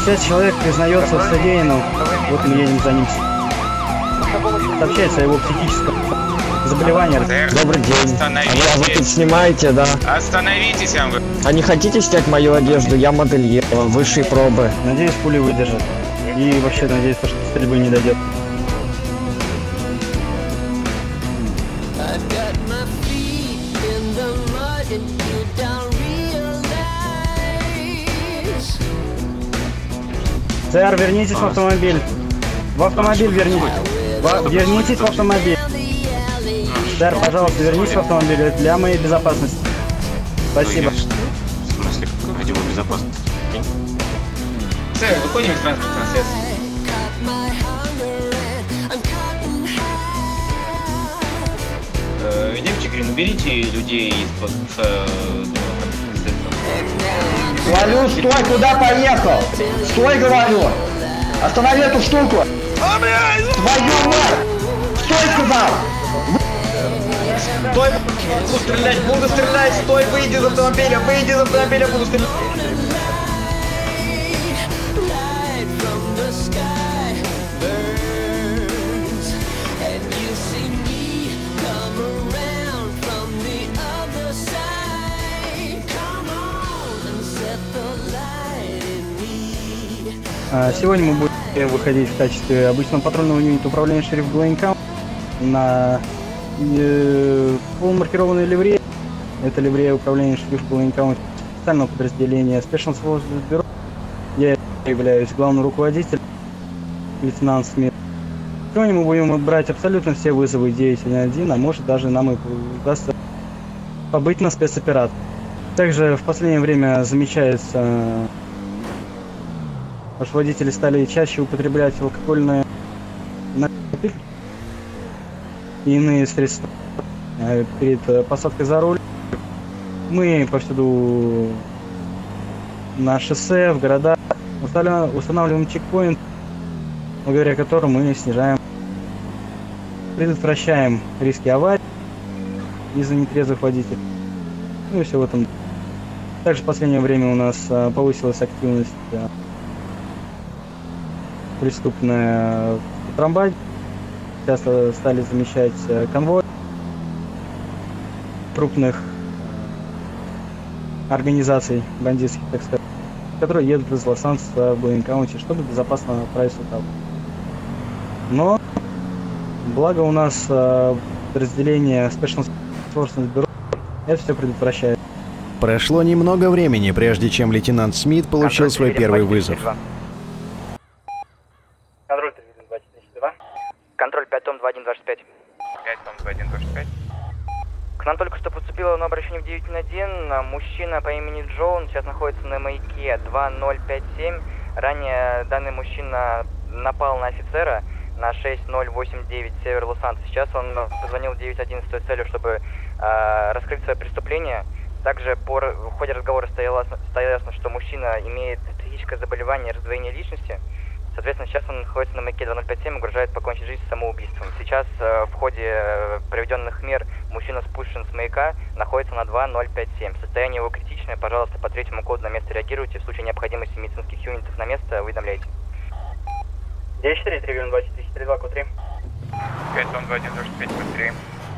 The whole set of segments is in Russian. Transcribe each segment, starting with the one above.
6 человек признается в содеянном. Вот мы едем за ним. Сообщается о его психическом заболевании. Добрый день. А вы тут снимаете, да? Остановитесь, я вам говорю. А не хотите снять мою одежду? Я модельер, высшие пробы. Надеюсь, пули выдержат. И вообще надеюсь, что стрельбы не дойдет. Сэр, вернитесь в автомобиль. В автомобиль вернитесь. Вернитесь в автомобиль. Сэр, пожалуйста, вернитесь в автомобиль для моей безопасности. Спасибо. В смысле, какой его безопасности? Сэр, выходим из транспортного средства. Идемте, Грин, уберите людей из-под Говорю, стой, куда поехал? Стой, говорю! Останови эту штуку! Твою мать! Стой, сказал! Стой, буду стрелять, стой, выйди из автомобиля, буду стрелять! Сегодня мы будем выходить в качестве обычного патрульного юнита управления шериф Блейнкаунти на полумаркированной ливреи. Это ливрея управления шериф Блейнкаунти специального подразделения Special Forces Bureau. Я являюсь главным руководителем, лейтенант Смит. Сегодня мы будем брать абсолютно все вызовы 911, а может даже нам и удастся побыть на спецоперации. Также в последнее время замечается, что водители стали чаще употреблять алкогольные напитки и иные средства перед посадкой за руль. Мы повсюду на шоссе, в городах устанавливаем чекпоинт, благодаря которому мы предотвращаем риски аварий из-за нетрезвых водителей. Ну и все в этом. Также в последнее время у нас повысилась активность преступная в трамвае. Часто стали замечать конвой крупных организаций бандитских, так сказать, которые едут из Лос-Анджелеса в Блейн-Каунти, чтобы безопасно отправиться туда. Но благо у нас подразделение Special Forces Bureau это все предотвращает. Прошло немного времени, прежде чем лейтенант Смит получил свой первый вызов. Контроль 5 Том 2125. 5 Том 2125. К нам только что поступило на обращение в 911. Мужчина по имени Джон сейчас находится на маяке 2057. Ранее данный мужчина напал на офицера на 6089 север Лос-Анджелеса. Сейчас он позвонил в 911 с той целью, чтобы раскрыть свое преступление. Также в ходе разговора стало ясно, что мужчина имеет психическое заболевание раздвоения личности. Соответственно, сейчас он находится на маяке 2057 и угрожает покончить жизнь самоубийством. Сейчас в ходе проведенных мер мужчина спущен с маяка, находится на 2057. Состояние его критичное. Пожалуйста, по третьему коду на место реагируйте. В случае необходимости медицинских юнитов на место уведомляйте. 94, 3, 24, код 3. 5 Том 2125, код 3.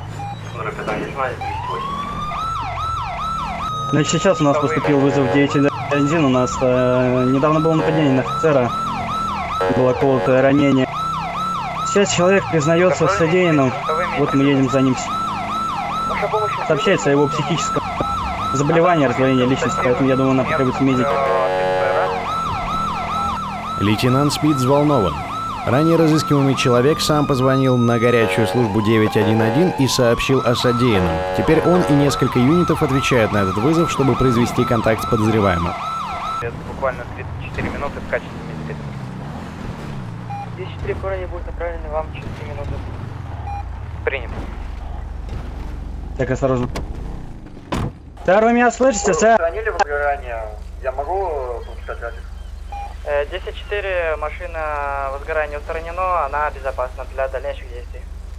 Значит, сейчас у нас поступил вызов 911. У нас недавно было нападение на офицера. Было колотое ранение. 6 человек признается в содеянном. Вот мы едем за ним. Сообщается о его психическом заболевании, раздвоении личности, поэтому я думаю, нам потребуется медик. Лейтенант Смит взволнован. Ранее разыскиваемый человек сам позвонил на горячую службу 911 и сообщил о содеянном. Теперь он и несколько юнитов отвечают на этот вызов, чтобы произвести контакт с подозреваемым. Буквально 34 минуты в качестве медика. 10-4 парни будут направлены вам через 3 минуты. Принято. Так, осторожно. Сэр, вы меня слышите, сэр? Звонили возгорание. Я могу пропускать радио? 10-4, машина возгорания устранена, она безопасна для дальнейших действий.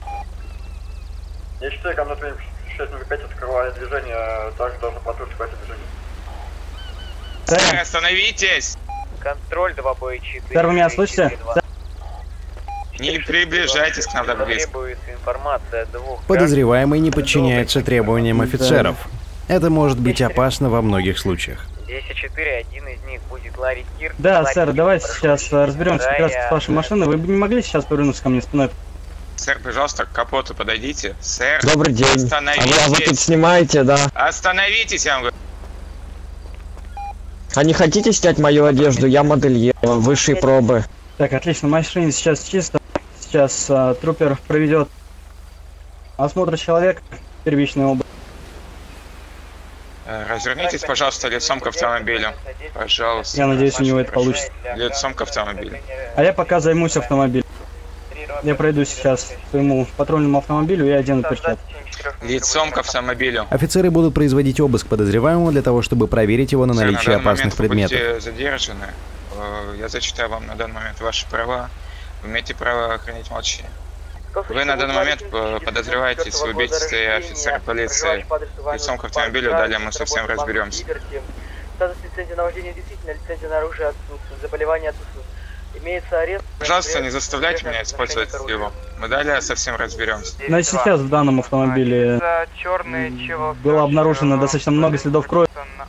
10-4, ко мне 605 открывает движение, также должен патруль в движение. Сэр, остановитесь! Контроль 2Б4. Сэр, вы меня слышите? Не приближайтесь к нам так близко. Требуется информация двух. Подозреваемый не подчиняется требованиям офицеров. Это может быть опасно во многих случаях. 10-4, один из них будет Ларри Кирк. Да, сэр, давайте сейчас разберемся как раз с вашей машиной. Вы бы не могли сейчас повернуться ко мне спиной? Сэр, пожалуйста, к капоту подойдите. Сэр, Добрый день. А остановитесь. вы тут снимаете, да? Остановитесь, я вам говорю. А не хотите снять мою одежду? Я модельер высшей пробы. Так, отлично, машина сейчас чисто. Сейчас трупер проведет осмотр человека, первичный область. Развернитесь, пожалуйста, лицом к автомобилю. Пожалуйста. Я надеюсь, у него это получится. Лицом к автомобилю. А я пока займусь автомобилем. Я пройду сейчас к своему патрульному автомобилю и одену перчатки. Лицом к автомобилю. Офицеры будут производить обыск подозреваемого для того, чтобы проверить его на Сэр, наличие данный момент опасных вы предметов. будете задержаны. Я зачитаю вам на данный момент ваши права. Вы имеете право хранить молчание. Вы на данный момент подозреваетесь в убийстве офицера полиции. Лицом к автомобилю, далее мы совсем разберемся. Статус лицензии на вождение действительно, лицензия на оружие отсутствует, заболевание отсутствует. Имеется арест. Пожалуйста, не заставляйте меня использовать его. Мы далее совсем разберемся. Но сейчас в данном автомобиле было обнаружено достаточно много следов крови.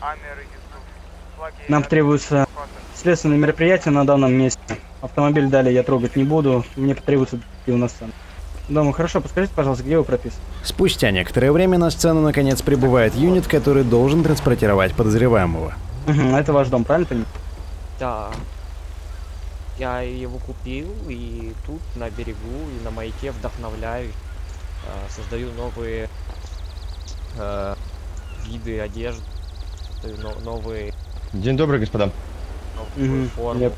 Нам требуется следственные мероприятия на данном месте. Автомобиль далее я трогать не буду. Мне потребуется детектив на сцену. Дома, хорошо, подскажите, пожалуйста, где вы прописаны? Спустя некоторое время на сцену наконец прибывает юнит, который должен транспортировать подозреваемого. Это ваш дом, правильно понимаю? Да. Я его купил, и тут на берегу и на маяке вдохновляю, создаю новые виды одежды, новые День добрый, господа. формы.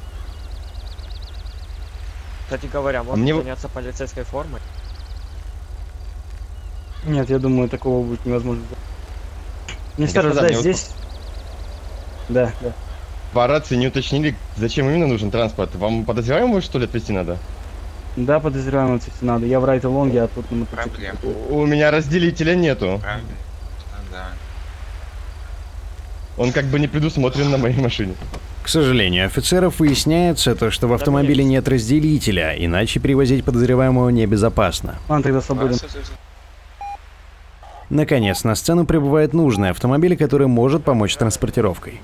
Кстати говоря, можно заняться полицейской формой? Нет, я думаю, такого будет невозможно. Мистер, да, здесь... Да. По рации не уточнили, зачем именно нужен транспорт. Вам подозреваемого, что ли, отвезти надо? Да, подозреваемого отвезти надо. Я в райте-лонге, а тут на мотоцикле. У меня разделителя нету. Да. Он как бы не предусмотрен на моей машине. К сожалению, офицеров выясняется то, что в автомобиле нет разделителя, иначе перевозить подозреваемого небезопасно. Он тогда свободен. Наконец, на сцену прибывает нужный автомобиль, который может помочь с транспортировкой.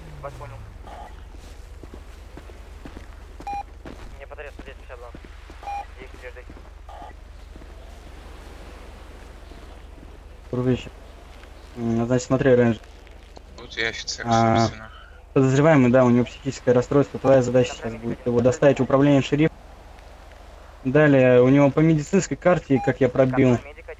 Дружище. Значит, смотри, Рейнджер. Вот я офицер, собственно. Подозреваемый, да, у него психическое расстройство. Твоя задача сейчас будет его доставить в управление шерифа. Далее, у него по медицинской карте, как я пробил,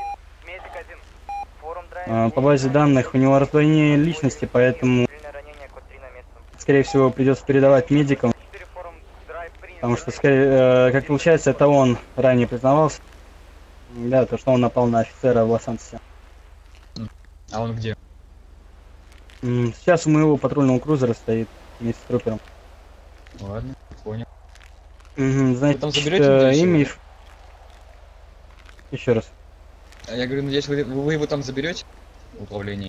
по базе данных, у него раздвоение личности, поэтому, скорее всего, придется передавать медикам. Потому что, скорее, как получается, это он ранее признавался. Да, то, что он напал на офицера в Лос-Антосе. А он где? Сейчас у моего патрульного крузера стоит вместе с трупером. Ладно, понял. Значит, там заберете имя... Еще раз. Я говорю, надеюсь, вы его там заберете в управлении?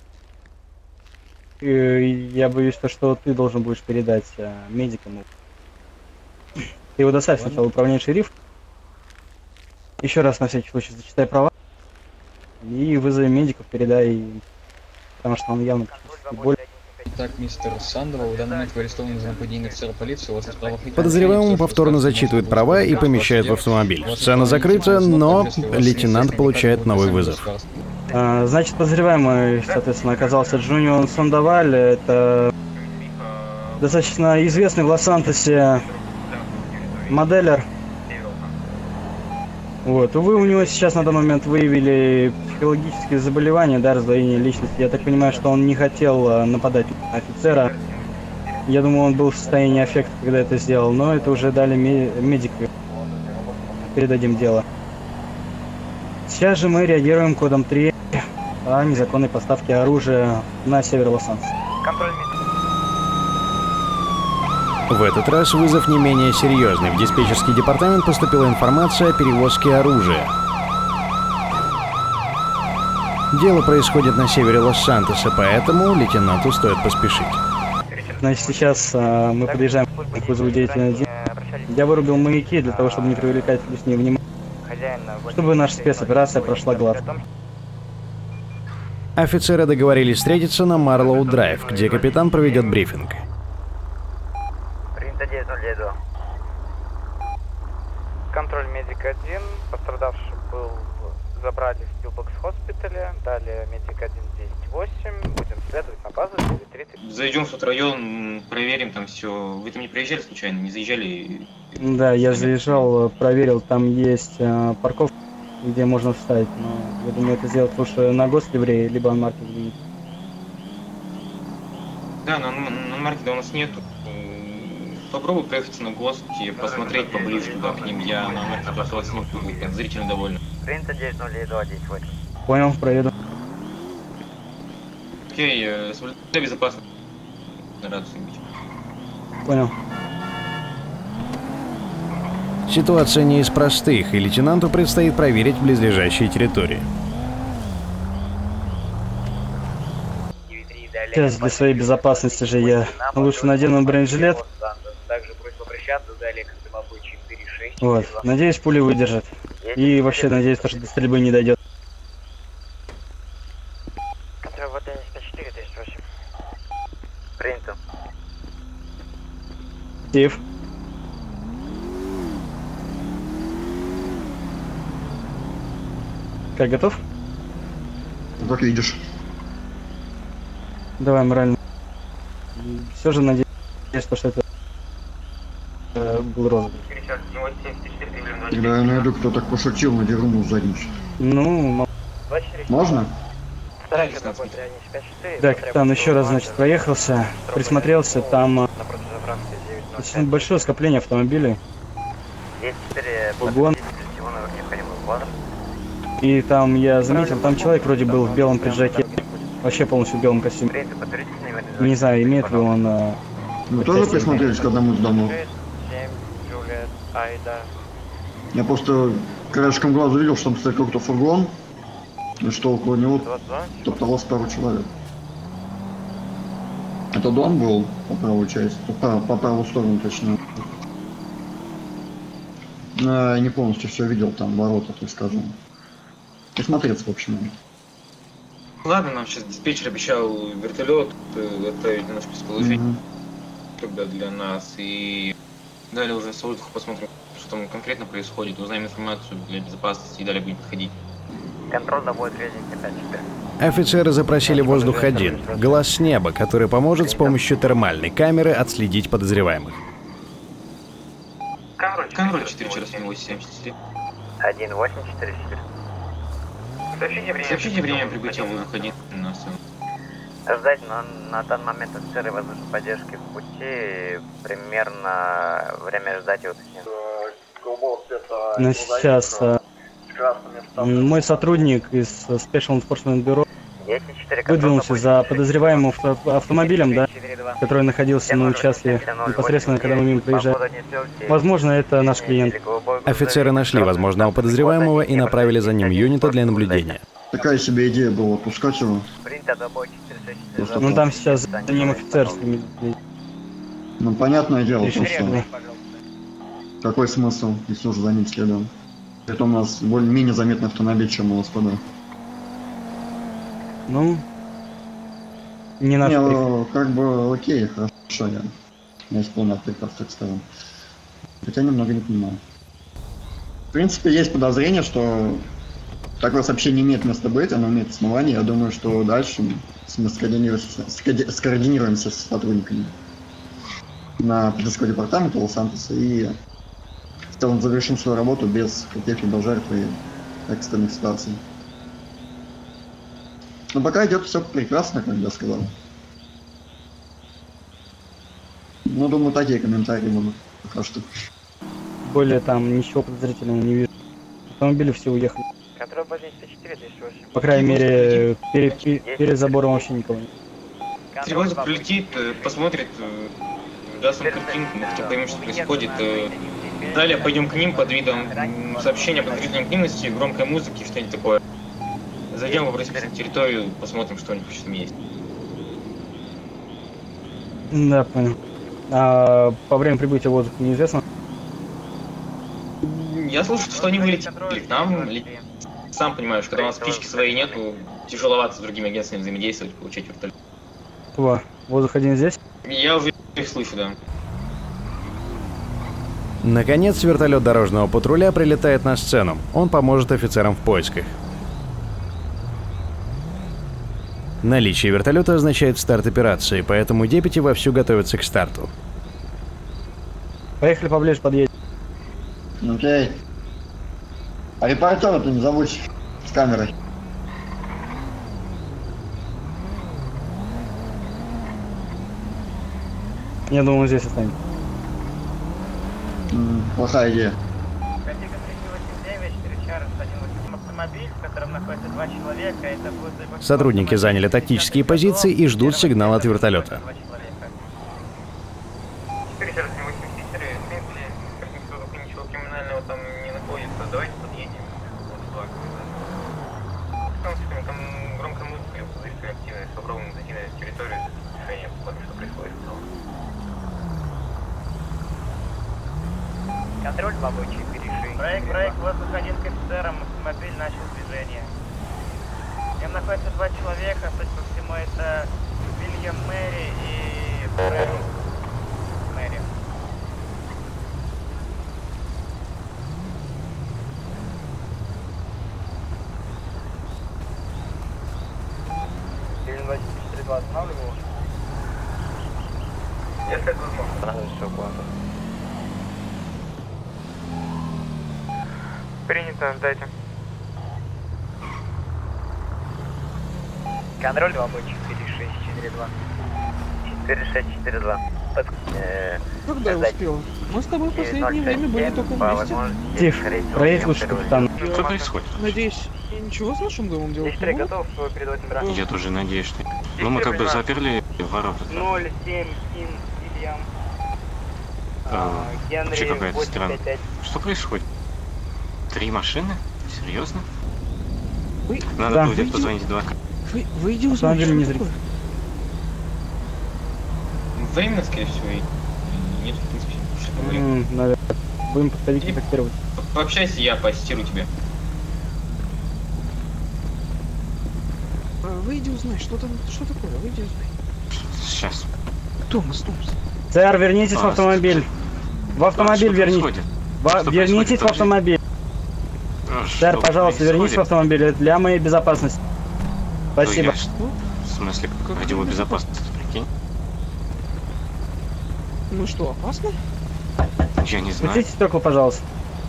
Я боюсь, что ты должен будешь передать медикам. Ты его доставь сначала в управление шериф. Еще раз на всякий случай зачитай права. И вызови медиков, передай, потому что он явно более... Так, мистер Сандова, в данный момент вы арестованы за нападение на офицера полиции, у вас есть право... Подозреваемому повторно зачитывают права и помещают в автомобиль. Сцена закрыта, но лейтенант получает новый вызов. Значит, подозреваемый, соответственно, оказался Джуниор Сандоваль. Это достаточно известный в Лос-Антосе моделер. Вот. Увы, у него сейчас на данный момент выявили психологические заболевания, да, раздвоение личности. Я так понимаю, что он не хотел нападать на офицера. Я думаю, он был в состоянии аффекта, когда это сделал, но это уже дали медики. Передадим дело. Сейчас же мы реагируем кодом 3 о незаконной поставке оружия на север Лос-Анджелеса. В этот раз вызов не менее серьезный. В диспетчерский департамент поступила информация о перевозке оружия. Дело происходит на севере Лос-Сантоса, поэтому лейтенанту стоит поспешить. Значит, сейчас мы подъезжаем к вызову деятельности. Я вырубил маяки для того, чтобы не привлекать лишнее внимание. Чтобы наша спецоперация прошла гладко. Офицеры договорились встретиться на Марлоу-драйв, где капитан проведет брифинг. Принято 902. Контроль медик 1. Пострадавший был забрали в Пилбокс хоспитале. Далее медик 1 10-8. Будем следовать на базу 930. Зайдем в тот район, проверим там все. Вы там не проезжали случайно? Не заезжали? Да, я заезжал, проверил, там есть парковка, где можно встать. Но я думаю, это сделать лучше на госливрее, либо анмарке. Да, на анмарке у нас нету. Попробуй проехать на ГОСТ и посмотреть поближе туда к ним. Я на анмарке запасываться не буду, зрительно довольно. Принято 902 10-8. Понял, проеду. Окей, соблюдай безопасность. Рацию бить. Понял. Ситуация не из простых, и лейтенанту предстоит проверить близлежащие территории. Сейчас для своей безопасности же я лучше надену бронежилет. Также просьба обращаться, далее Костромобой 4-6. Вот. Надеюсь, пули выдержат. И вообще надеюсь, что до стрельбы не дойдет. Контроль 54 38. Принято. Стив. Как, готов? Как видишь. Давай, морально. Все же надеюсь, что это был розыгрыш. Когда я найду, кто так пошутил, надеру ему задницу. Ну, можно? Да, капитан, еще раз, значит, проехался, присмотрелся, там очень большое скопление автомобилей. Угон. И там я заметил, там человек вроде был в белом пиджаке, вообще полностью в белом костюме. Не знаю, имеет ли он... Вы тоже присмотрелись к одному из домов? Я просто краешком глаза видел, что там стоит какой-то фургон, и что около него топталось пару человек. Это дом был по правую часть, по правую сторону точнее. Но я не полностью все видел, там ворота, так скажем. Присмотреться, в общем. Ладно, нам сейчас диспетчер обещал вертолет отправить на наш предположение, тогда для нас, и далее уже с воздуха посмотрим, что там конкретно происходит, узнаем информацию для безопасности и далее будем подходить. Контроль доводит рейтинг 5-4. Офицеры запросили воздух-1, глаз с неба, который поможет с помощью термальной камеры отследить подозреваемых. Контроль 4 через 873. 1-8-4-4. Сообщите время прибытия воздух-1 на сцену. Ждать на данный момент офицеры воздушной поддержки в пути, примерно время ждать и уточнить. Ну, сейчас мой сотрудник из Special Enforcement Bureau выдвинулся за подозреваемым автомобилем, да, который находился на участке непосредственно, когда мы мимо проезжали. Возможно, это наш клиент. Офицеры нашли возможного подозреваемого и направили за ним юнита для наблюдения. Такая себе идея была пускать его. Ну там сейчас за ним офицер. Ну понятное дело, что какой смысл, если уже за ним следуем. Это у нас более-менее заметный автомобиль, чем у ЛСПД. Ну, не наш приказ. Как бы окей, хорошо, я исполнял приказ, так скажем. Хотя немного не понимаю. В принципе, есть подозрение, что такое сообщение имеет место быть, оно имеет основание. Я думаю, что дальше мы скоординируемся с сотрудниками на полицейского департамента Лос-Сантоса и в целом завершим свою работу без каких-либо жертв и экстренных ситуаций. Но пока идет все прекрасно, как я сказал. Ну, думаю, такие комментарии будут пока что. Более там ничего подозрительного не вижу. Автомобили все уехали. Контроль 104 208. По крайней мере, перед забором вообще никого нет. Тревожник прилетит, посмотрит, даст нам картинку, мы хотя бы поймем, что происходит. Далее пойдем к ним под видом сообщения о подозрительной активности, громкой музыки, что-нибудь такое. Зайдем, выбросимся на территорию, посмотрим, что у них вообще там есть. Да, понял. А по времени прибытия в воздух неизвестно? Я слышал, что они вылетели к нам. Сам понимаешь, когда у нас птички своей нету, тяжеловато с другими агентствами взаимодействовать, получать вертолет. Воздух один здесь? Я уже их слышу, да. Наконец, вертолет дорожного патруля прилетает на сцену. Он поможет офицерам в поисках. Наличие вертолета означает старт операции, поэтому депити вовсю готовятся к старту. Поехали поближе, подъедем. Окей. А репортера ты не забудь с камерой. Я думаю, он здесь останется. Плохая идея. Автомобиль, в котором находится 2 человека, это будет... Сотрудники заняли тактические позиции и ждут сигнала от вертолета. Ничего криминального там не находится. Давайте подъедем. Там громкая музыка, слышно активность. Попробуем зайти на территорию решения, посмотрим, что происходит. Контроль побочек, перешли. Проект, воздух 1 к офицерам, автомобиль начал движение. Там находится 2 человека, судя по всему, это Вильям Мэри и Фрэнк Мэри. Вильям 24-2 останавливал? Если это возможно. Все, классно. Принято, ждайте. Контроль 2 бочек, 4642. 4642. Когда я успел? Мы с тобой в последнее время были только вместе. Тихо, проедь лучше, капитан. Что происходит? Надеюсь, ничего с нашим домом делать не Дистрикт готов передавать номера? Я тоже надеюсь, что... Ну, мы как бы заперли ворота. 077 Ильям. Вообще какая-то странная. Что происходит? 3 машины? Серьезно? Надо будет позвонить 2. Выйди, узнай, что не такое. Взаимно, скорее всего, и нет, в принципе, что говорим. Наверное. Будем подходить контактировать. Пообщайся, я поассистирую тебе. Выйди, узнай, что там, что такое, выйди, узнай. Сейчас. Томас. Сэр, вернитесь в автомобиль. В автомобиль вернитесь. Вернитесь в автомобиль. Сэр, пожалуйста, вернитесь в автомобиль. Это для моей безопасности. Спасибо. В смысле, ради его безопасности, прикинь? Ну что, опасно? Я не знаю. Спустите стекла, пожалуйста.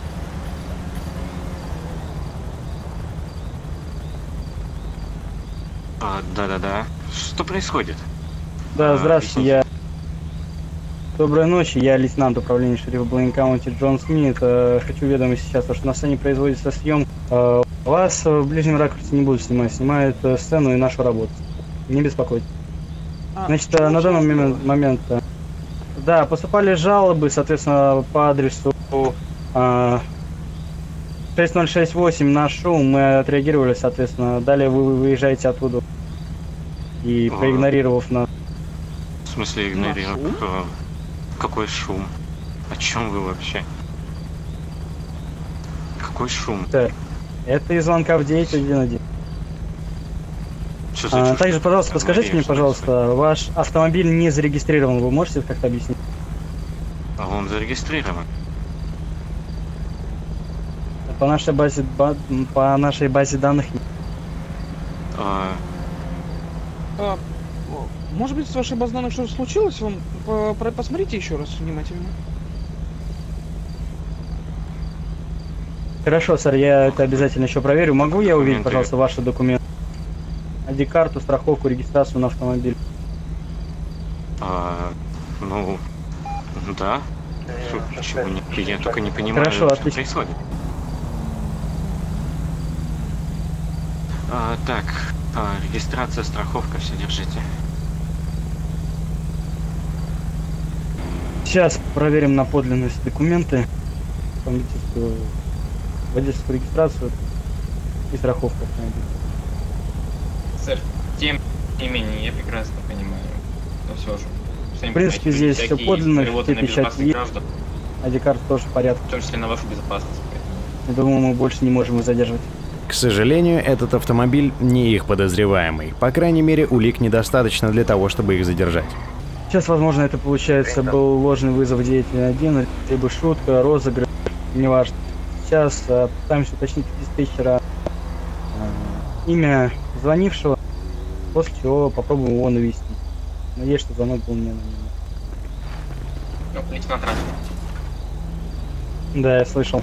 Да. Что происходит? Да, здравствуйте, я... Доброй ночи, я лейтенант управления шерифа Блейн-Каунти Джон Смит. Хочу уведомить сейчас, что на сцене производится съем. Вас в ближнем ракурсе не будут снимать, снимают сцену и нашу работу. Не беспокойтесь. Значит, на данный момент... Да, поступали жалобы, соответственно, по адресу 6068 на шум. Мы отреагировали, соответственно. Далее вы выезжаете оттуда. И проигнорировав нас. В смысле игнорировав? Какой шум? О чем вы вообще? Какой шум? Это из звонка в 911. Также, пожалуйста, подскажите мне, пожалуйста, ваш автомобиль не зарегистрирован. Вы можете как-то объяснить? А он зарегистрирован. По нашей базе данных. Может быть, с вашей базой данных что-то случилось? Вам посмотрите еще раз внимательно. Хорошо, сэр, я это обязательно еще проверю. Могу я увидеть, пожалуйста, ваши документы? ID-карту, страховку, регистрацию на автомобиль. Ну, да. Почему не? Я только не понимаю, хорошо, что происходит. Так, регистрация, страховка, все держите. Сейчас проверим на подлинность документы, водительскую регистрацию и страховку автомобиля. Сэр, тем не менее, я прекрасно понимаю, но все же, сами В принципе, понимаете, здесь всякие все подлинно, переводы все на печати безопасных есть. граждан, ID-карта тоже в порядке. в том числе на вашу безопасность. Я думаю, мы больше не можем их задерживать. К сожалению, этот автомобиль не их подозреваемый. По крайней мере, улик недостаточно для того, чтобы их задержать. Сейчас, возможно, это получается был ложный вызов 911, либо шутка, розыгрыш, неважно. Сейчас пытаемся уточнить у диспетчера имя звонившего, после чего попробуем его навести. Надеюсь, что звонок был не анонимный. Ну, лейтенант Ранжин. Да, я слышал.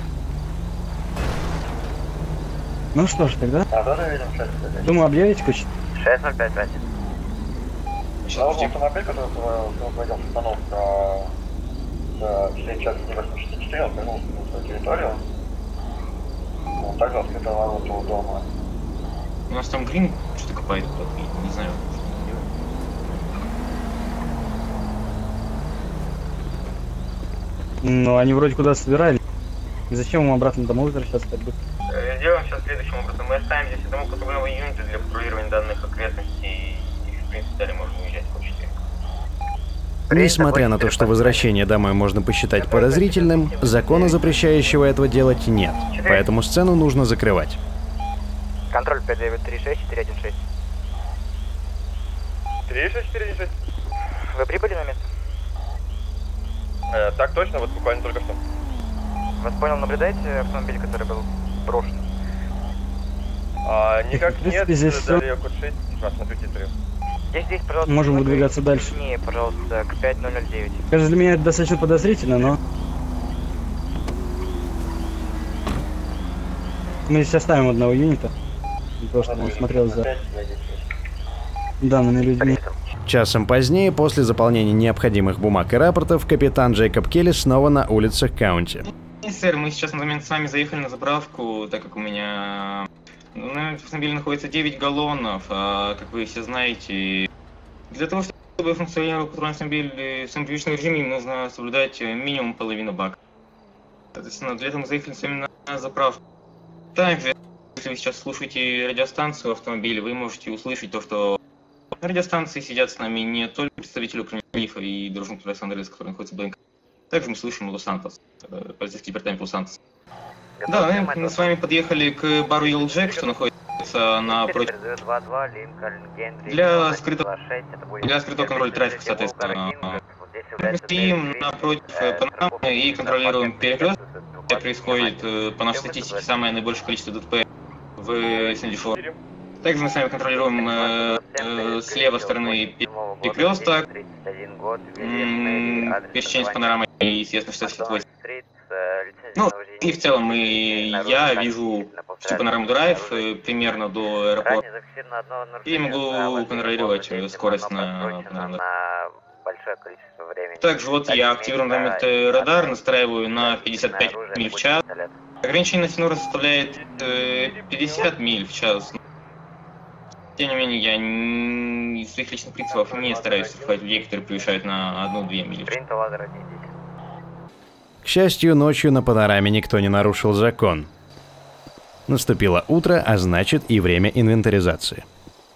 Ну что ж, тогда. Думаю, объявить кучу. 6055. Автомобиль, который произвел остановка с 4 он вернулся на свою территорию. Он также открыл ворота у дома. У нас там Грин что-то копает, не знаю. Ну, они вроде куда собирались. И зачем им обратно домой возвращаться так быстро? Делаем сейчас следующим образом. Мы оставим здесь одного патрульного юнита для патрулирования данных окрестностей. И, в принципе, далее можно уезжать в обществе. Несмотря на то, что возвращение домой можно посчитать подозрительным, закона, запрещающего этого делать, нет. Поэтому сцену нужно закрывать. Контроль 5936 416. 36416. Вы прибыли на место? Так точно, вот буквально только что. Вас понял, наблюдаете автомобиль, который был брошен? Никак нет, здесь далее код 6, смотрите 3. Здесь, пожалуйста, можем выдвигаться дальше. Точнее, пожалуйста, к 5009. Кажется, для меня это достаточно подозрительно, но... Мы здесь оставим одного юнита. Для того, чтобы он смотрел за данными людьми. Часом позднее, после заполнения необходимых бумаг и рапортов, капитан Джейкоб Келли снова на улицах Каунти. Сэр, мы сейчас на момент с вами заехали на заправку, так как у меня на автомобиле находится 9 галлонов, а как вы все знаете, для того, чтобы функционировал патрульный автомобиль в самом привычном режиме, нужно соблюдать минимум половину бака. Соответственно, для этого мы заехали с вами на заправку. Также, если вы сейчас слушаете радиостанцию автомобиля, вы можете услышать то, что на радиостанции сидят с нами не только представители управления Рифа и дружный Сан-Андрес, который находится в БНК. Также мы слышим Лос-Сантос, полицейский департамент Лос-Сантос. Да, мы с вами подъехали к бару Yellow Jack, что находится напротив. Для скрытого контроля трафика, соответственно. Мы стоим напротив Панамы и контролируем перекресток, где происходит, по нашей статистике, самое наибольшее количество ДТП в Сэнди-Шор. Также мы с вами контролируем с левой стороны перекресток, пересечение с Панорамой и съезд на 68. Ну, и в целом я вижу всю Панораму Драйв примерно до аэропорта. И могу контролировать скорость на Панораму Драйв. Также вот я активирую на момент радар, настраиваю на 55 миль в час. Ограничение на Синора составляет 50 миль в час. Тем не менее, я из своих личных принципов не стараюсь штрафовать людей, которые превышают на 1-2 мили. К счастью, ночью на Панораме никто не нарушил закон. Наступило утро, а значит и время инвентаризации.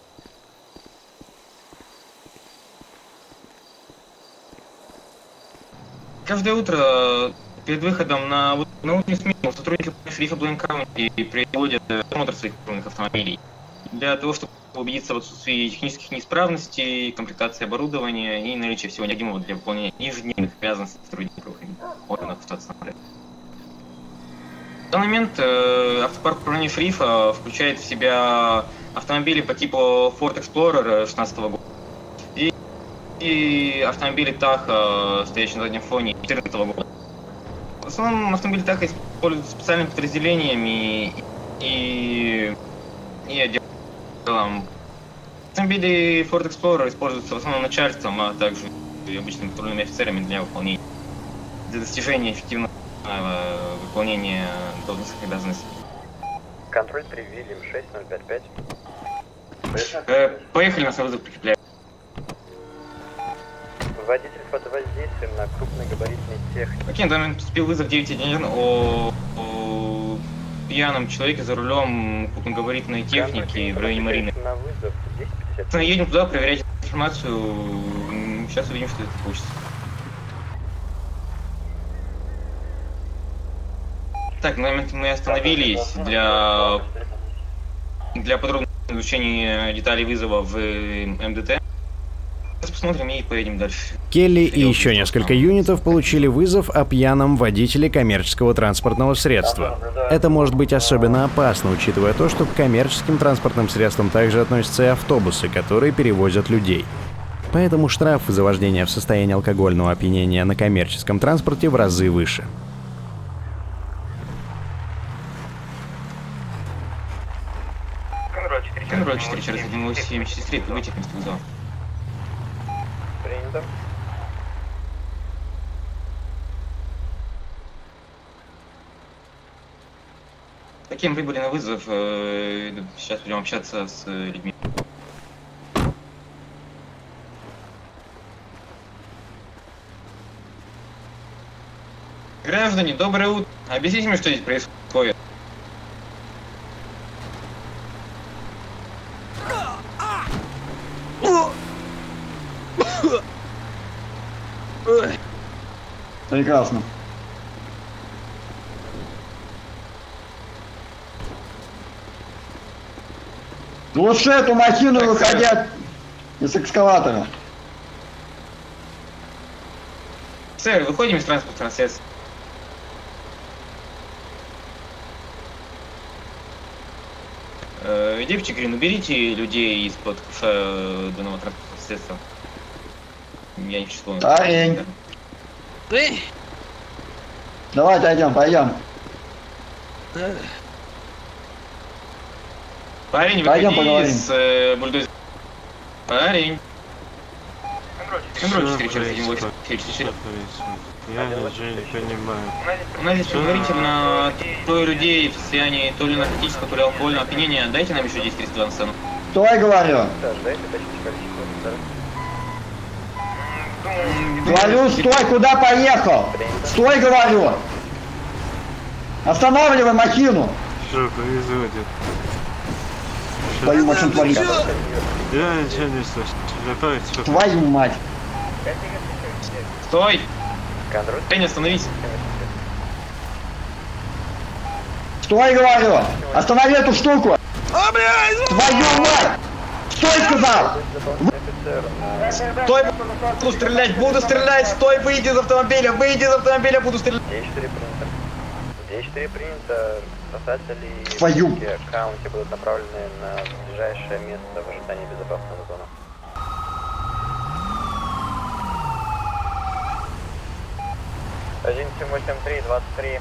Каждое утро перед выходом на утреннюю смену сотрудники шерифа Блэйн-Каунти приводят осмотр своих автомобилей. Для того, чтобы убедиться в отсутствии технических неисправностей, комплектации оборудования и наличия всего необходимого для выполнения ежедневных обязанностей сотрудников органов стационара. В данный момент автопарк управления шерифа включает в себя автомобили по типу Ford Explorer 2016 года и автомобили Tahoe, стоящие на заднем фоне 2014 года. В основном автомобили Tahoe используются специальными подразделениями и отделом. Автомобили Ford Explorer используются в основном начальством, а также обычными патрульными офицерами для достижения эффективного выполнения должностных обязанностей. Контроль 3, Вильям 6055. Поехали, на свой вызов прикрепляем. Водитель под воздействием на крупногабаритной технике. Окей, на данный момент поступил вызов 911 о пьяном человеке за рулем крупногабаритной техники в районе Марины. Едем туда проверять информацию. сейчас увидим, что это получится. Так, на момент мы остановились для подробного изучения деталей вызова в МДТ. Сейчас посмотрим и поедем дальше. Келли и еще несколько юнитов получили вызов о пьяном водителе коммерческого транспортного средства. Это может быть особенно опасно, учитывая то, что к коммерческим транспортным средствам также относятся и автобусы, которые перевозят людей. Поэтому штраф за вождение в состоянии алкогольного опьянения на коммерческом транспорте в разы выше. Контроль 4 через 187 прибытие к месту вызова. Принято. Таким прибыли на вызов. Сейчас будем общаться с людьми. Граждане, доброе утро. Объясните мне, что здесь происходит. Прекрасно. Глуши эту махину, выходя из экскаватора. Сэр, выходим из транспортного средства. Девчонки, Грин, уберите людей из-под куша данного транспортного средства. Я не число. Парень. Давай отойдем, пойдем. Парень, пойдем выходи поговорим. из бульдозера. Парень. Контроль 4 через 184. Я ничего не понимаю. У нас здесь предварительно трое людей в состоянии то ли наркотического, то ли алкогольного опьянения. Дайте нам еще 10-32 на сцену. Стой, говорю. Говорю, стой, куда поехал? Стой, говорю. Останавливай махину. Что происходит? Твою машину творит. Я ничего не слышу. Твою мать. Стой! Парень, остановись. Стой, говорю. Останови эту штуку. Твою мать. Стой, сказал. Стой, буду стрелять, стой, выйди из автомобиля, буду стрелять. D4 принято. Спасатели Твою. в каунте будут направлены на ближайшее место в ожидании безопасного зоны. Один 783 23.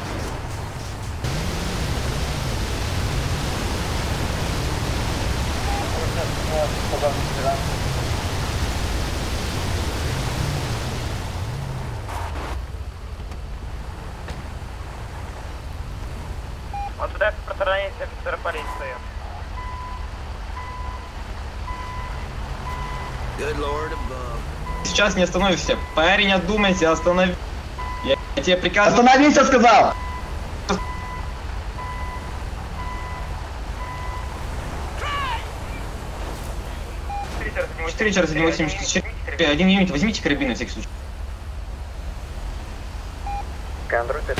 Ожидается протаранить офицера полиции. Сейчас не остановишься. Парень, отдумайся, останови. Я тебе приказываю. Остановись, я сказал. Четыре через 184. Один юнит, возьмите карабин на всякий случай. Контроль 5.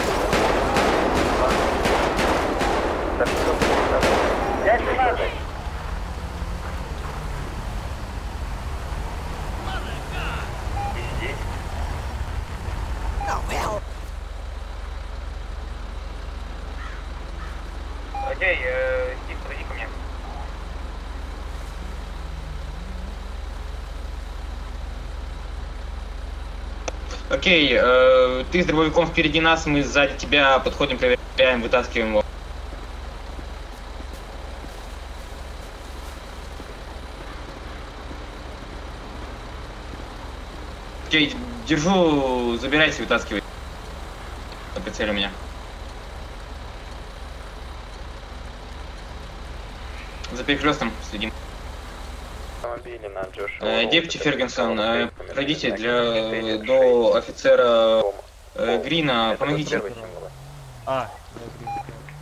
Окей, Стив, подойди ко мне. Окей, ты с дробовиком впереди нас, мы сзади тебя подходим, проверяем, вытаскиваем его. Окей, держу, забирайся, вытаскивай. На прицеле у меня. За перекрестом следим. Депти Фергюсон, пройдите до офицера Грина, помогите.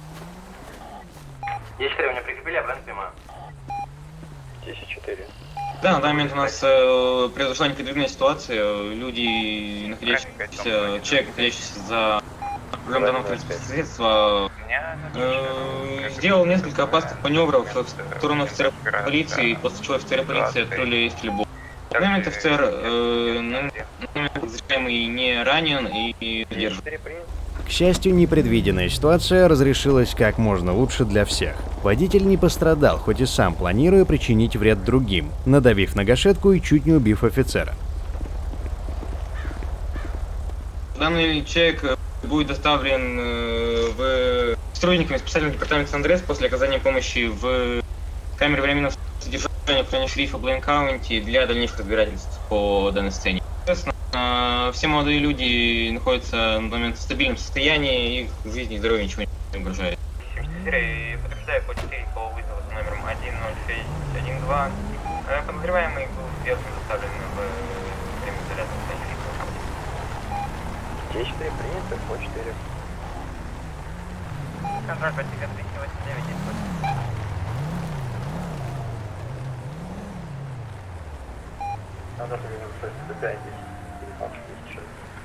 Есть 4, меня прикрепили, я правильно понимаю? 10-4. Да, на данный момент у нас произошла непредвиденная ситуация. Люди, находящиеся, человек, находящийся за рулем данного средства, сделал несколько опасных маневров в сторону офицера полиции, после чего офицеры полиции открыли стрельбу. На данный момент офицер защищаемый не ранен и держит. К счастью, непредвиденная ситуация разрешилась как можно лучше для всех. Водитель не пострадал, хоть и сам планируя причинить вред другим, надавив на гашетку и чуть не убив офицера. Данный человек будет доставлен в сотрудниками специального департамента Сан-Андреас после оказания помощи в камере временного содержания в районе шерифа Блейн-Каунти для дальнейших разбирательств по данной сцене. Соответственно, все молодые люди находятся на момент в стабильном состоянии, их жизни и здоровью ничего не угрожает. Подтверждаю код 4 по вызову с номером 10612. Подозреваемый был сверху доставлен в время изоляции в Те 4 принято, по 4. Контракт по 389. Надо 605 10.